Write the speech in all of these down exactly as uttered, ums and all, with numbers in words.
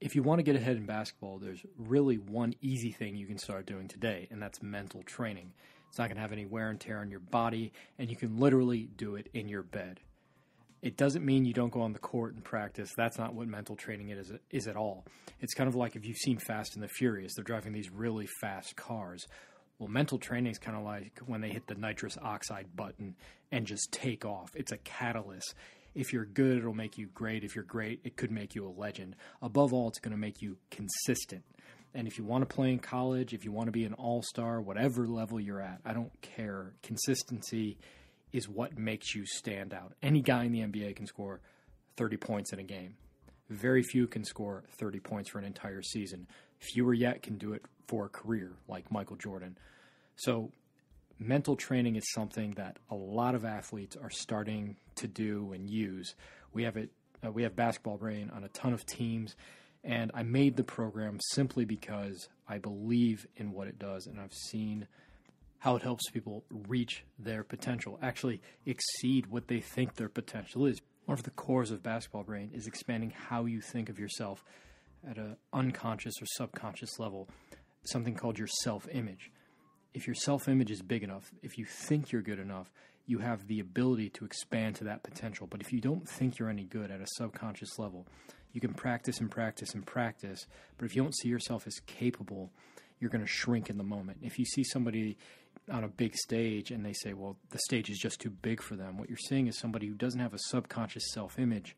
If you want to get ahead in basketball, there's really one easy thing you can start doing today, and that's mental training. It's not going to have any wear and tear on your body, and you can literally do it in your bed. It doesn't mean you don't go on the court and practice. That's not what mental training is, is at all. It's kind of like if you've seen Fast and the Furious. They're driving these really fast cars. Well, mental training is kind of like when they hit the nitrous oxide button and just take off. It's a catalyst. If you're good, it'll make you great. If you're great, it could make you a legend. Above all, it's going to make you consistent. And if you want to play in college, if you want to be an all-star, whatever level you're at, I don't care. Consistency is what makes you stand out. Any guy in the N B A can score thirty points in a game. Very few can score thirty points for an entire season. Fewer yet can do it for a career, like Michael Jordan. So mental training is something that a lot of athletes are starting to do and use. We have it. Uh, we have BasketballBrain on a ton of teams, and I made the program simply because I believe in what it does, and I've seen how it helps people reach their potential, actually exceed what they think their potential is. One of the cores of BasketballBrain is expanding how you think of yourself at an unconscious or subconscious level, something called your self-image. If your self-image is big enough, if you think you're good enough, you have the ability to expand to that potential. But if you don't think you're any good at a subconscious level, you can practice and practice and practice, but if you don't see yourself as capable, you're going to shrink in the moment. If you see somebody on a big stage and they say, well, the stage is just too big for them, what you're seeing is somebody who doesn't have a subconscious self-image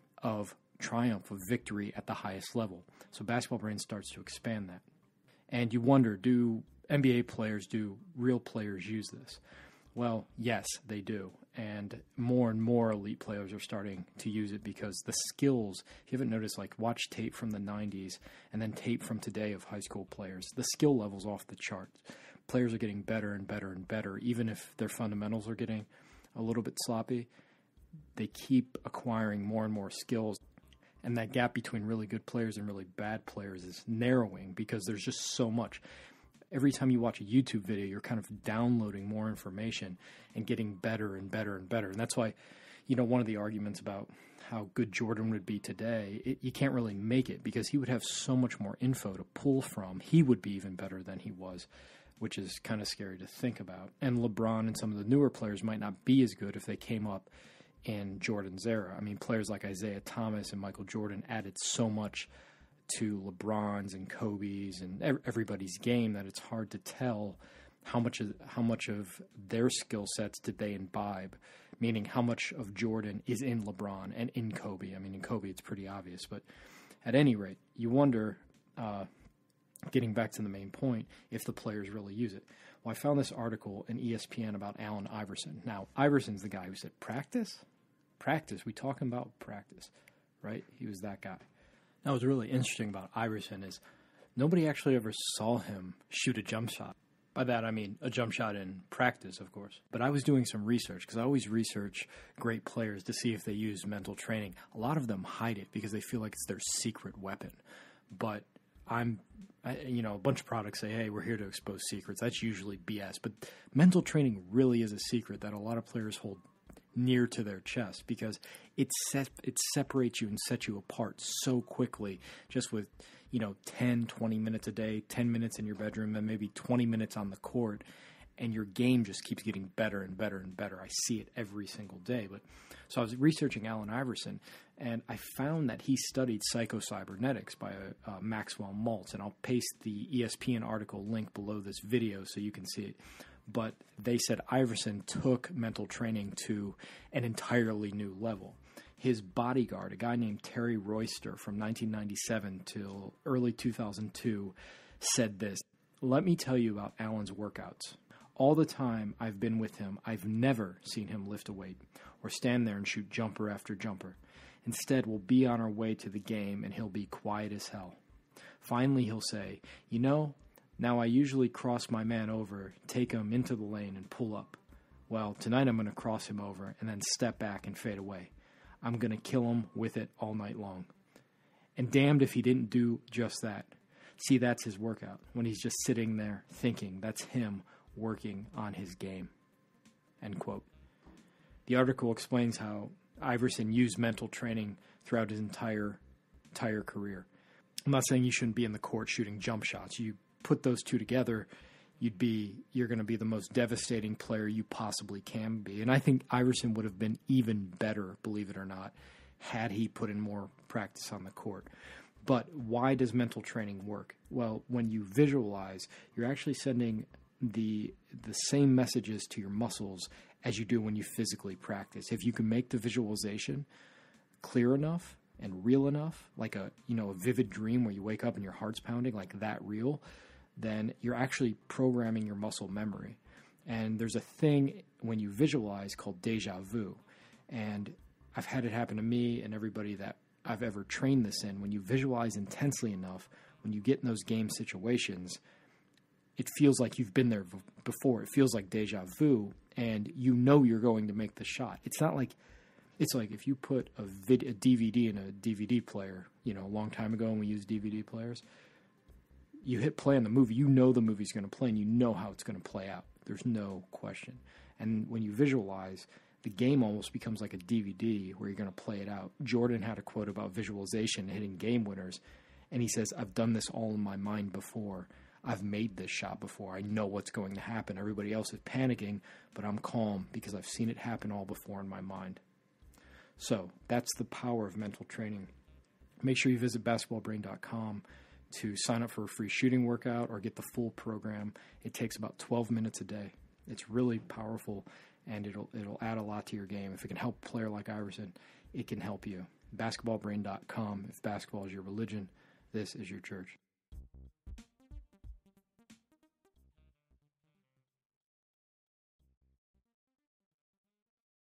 of triumph, of victory at the highest level. So BasketballBrain starts to expand that. And you wonder, do N B A players, do real players use this? Well, yes, they do. And more and more elite players are starting to use it because the skills, if you haven't noticed, like watch tape from the nineties and then tape from today of high school players, the skill level's off the charts. Players are getting better and better and better. Even if their fundamentals are getting a little bit sloppy, they keep acquiring more and more skills. And that gap between really good players and really bad players is narrowing because there's just so much. Every time you watch a YouTube video, you're kind of downloading more information and getting better and better and better. And that's why, you know, one of the arguments about how good Jordan would be today, it, you can't really make it because he would have so much more info to pull from. He would be even better than he was, which is kind of scary to think about. And LeBron and some of the newer players might not be as good if they came up in Jordan's era. I mean, players like Isaiah Thomas and Michael Jordan added so much to LeBron's and Kobe's and everybody's game that it's hard to tell how much of, how much of their skill sets did they imbibe, meaning how much of Jordan is in LeBron and in Kobe. I mean, in Kobe it's pretty obvious, but at any rate, you wonder, uh, getting back to the main point, if the players really use it. Well, I found this article in E S P N about Allen Iverson. Now, Iverson's the guy who said, practice? Practice? We talking about practice, right? He was that guy. Now, what's really interesting about Iverson is nobody actually ever saw him shoot a jump shot. By that, I mean a jump shot in practice, of course. But I was doing some research because I always research great players to see if they use mental training. A lot of them hide it because they feel like it's their secret weapon. But I'm, I, you know, a bunch of products say, hey, we're here to expose secrets. That's usually B S. But mental training really is a secret that a lot of players hold near to their chest because it set, it separates you and sets you apart so quickly just with, you know, ten, twenty minutes a day, ten minutes in your bedroom, and maybe twenty minutes on the court, and your game just keeps getting better and better and better. I see it every single day. But so I was researching Allen Iverson, and I found that he studied psychocybernetics by uh, Maxwell Maltz, and I'll paste the E S P N article link below this video so you can see it. But they said Iverson took mental training to an entirely new level. His bodyguard, a guy named Terry Royster from nineteen ninety-seven till early two thousand two, said this, "Let me tell you about Allen's workouts. All the time I've been with him, I've never seen him lift a weight or stand there and shoot jumper after jumper. Instead, we'll be on our way to the game and he'll be quiet as hell. Finally, he'll say, you know, now I usually cross my man over, take him into the lane and pull up. Well, tonight I'm going to cross him over and then step back and fade away. I'm going to kill him with it all night long." And damned if he didn't do just that. See, that's his workout. When he's just sitting there thinking, that's him working on his game. End quote. The article explains how Iverson used mental training throughout his entire entire career. I'm not saying you shouldn't be in the court shooting jump shots. You put those two together, you'd be you're going to be the most devastating player you possibly can be. And I think Iverson would have been even better, believe it or not, had he put in more practice on the court. But why does mental training work? Well, when you visualize, you're actually sending the the same messages to your muscles as you do when you physically practice. If you can make the visualization clear enough and real enough, like a you know a vivid dream where you wake up and your heart's pounding, like that real, then you're actually programming your muscle memory. And there's a thing when you visualize called deja vu. And I've had it happen to me and everybody that I've ever trained this in. When you visualize intensely enough, when you get in those game situations, it feels like you've been there before. It feels like deja vu, and you know you're going to make the shot. It's not like, it's like if you put a, vid, a D V D in a D V D player, you know, a long time ago when we used D V D players, you hit play on the movie, you know the movie's going to play, and you know how it's going to play out. There's no question. And when you visualize, the game almost becomes like a D V D where you're going to play it out. Jordan had a quote about visualization hitting game winners, and he says, I've done this all in my mind before. I've made this shot before. I know what's going to happen. Everybody else is panicking, but I'm calm because I've seen it happen all before in my mind. So that's the power of mental training. Make sure you visit basketball brain dot com to sign up for a free shooting workout or get the full program. It takes about twelve minutes a day. It's really powerful, and it'll it'll add a lot to your game. If it can help a player like Iverson, it can help you. basketball brain dot com. If basketball is your religion, this is your church.